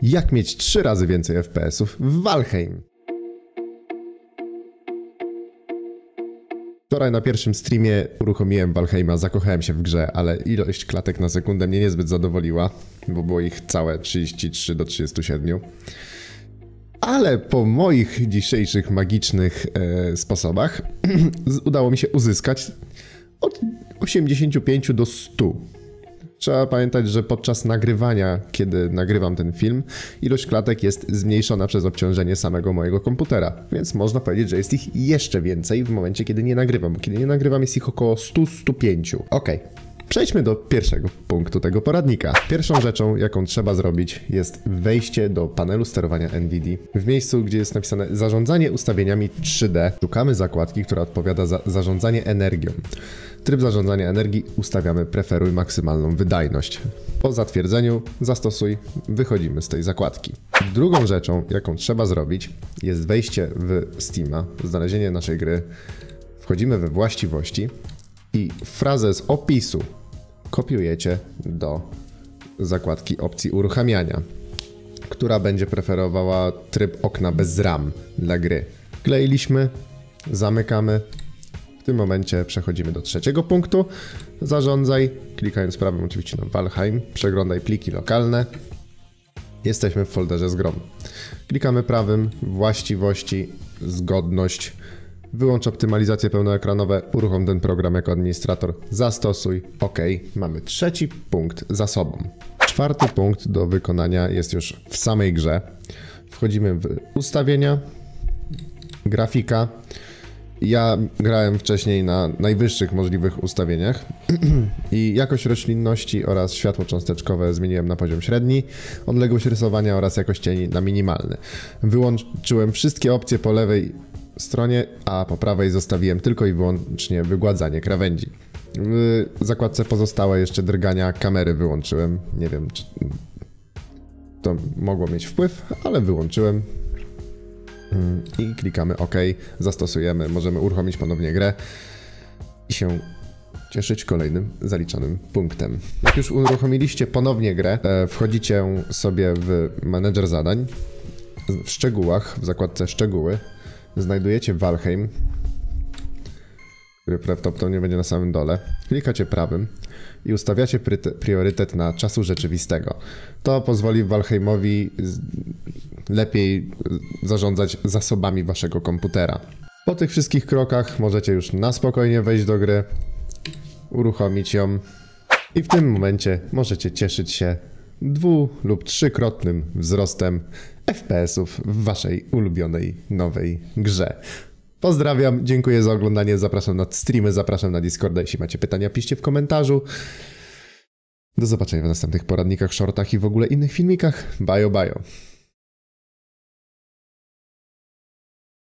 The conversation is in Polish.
Jak mieć 3 razy więcej FPS-ów w Valheim? Wczoraj na pierwszym streamie uruchomiłem Valheima, zakochałem się w grze, ale ilość klatek na sekundę mnie niezbyt zadowoliła, bo było ich całe 33 do 37. Ale po moich dzisiejszych magicznych sposobach udało mi się uzyskać od 85 do 100. Trzeba pamiętać, że podczas nagrywania, kiedy nagrywam ten film, ilość klatek jest zmniejszona przez obciążenie samego mojego komputera. Więc można powiedzieć, że jest ich jeszcze więcej w momencie, kiedy nie nagrywam. Bo kiedy nie nagrywam, jest ich około 100-105. Okej. Przejdźmy do pierwszego punktu tego poradnika. Pierwszą rzeczą, jaką trzeba zrobić, jest wejście do panelu sterowania NVIDII. W miejscu, gdzie jest napisane zarządzanie ustawieniami 3D, szukamy zakładki, która odpowiada za zarządzanie energią. Tryb zarządzania energii ustawiamy preferuj maksymalną wydajność. Po zatwierdzeniu zastosuj, wychodzimy z tej zakładki. Drugą rzeczą, jaką trzeba zrobić, jest wejście w Steama, znalezienie naszej gry. Wchodzimy we właściwości i frazę z opisu kopiujecie do zakładki opcji uruchamiania, która będzie preferowała tryb okna bez RAM dla gry. Kleiliśmy, zamykamy. W tym momencie przechodzimy do trzeciego punktu. Zarządzaj, klikając prawym oczywiście na Valheim, przeglądaj pliki lokalne. Jesteśmy w folderze z grą. Klikamy prawym, właściwości, zgodność, wyłącz optymalizacje pełnoekranowe, uruchom ten program jako administrator, zastosuj, OK. Mamy trzeci punkt za sobą. Czwarty punkt do wykonania jest już w samej grze. Wchodzimy w ustawienia, grafika. Ja grałem wcześniej na najwyższych możliwych ustawieniach i jakość roślinności oraz światło cząsteczkowe zmieniłem na poziom średni, odległość rysowania oraz jakość cieni na minimalny. Wyłączyłem wszystkie opcje po lewej stronie, a po prawej zostawiłem tylko i wyłącznie wygładzanie krawędzi. W zakładce pozostałe jeszcze drgania kamery wyłączyłem. Nie wiem, czy to mogło mieć wpływ, ale wyłączyłem. I klikamy OK, zastosujemy, możemy uruchomić ponownie grę i się cieszyć kolejnym zaliczonym punktem. Jak już uruchomiliście ponownie grę, wchodzicie sobie w menedżer zadań, w szczegółach, w zakładce szczegóły, znajdujecie Valheim, który prawdopodobnie będzie na samym dole. Klikacie prawym i ustawiacie priorytet na czasu rzeczywistego. To pozwoli Valheimowi lepiej zarządzać zasobami waszego komputera. Po tych wszystkich krokach możecie już na spokojnie wejść do gry, uruchomić ją i w tym momencie możecie cieszyć się 2- lub 3-krotnym wzrostem FPS-ów w waszej ulubionej nowej grze. Pozdrawiam, dziękuję za oglądanie, zapraszam na streamy, zapraszam na Discorda, jeśli macie pytania, piszcie w komentarzu. Do zobaczenia w następnych poradnikach, shortach i w ogóle innych filmikach. Bajo, bajo.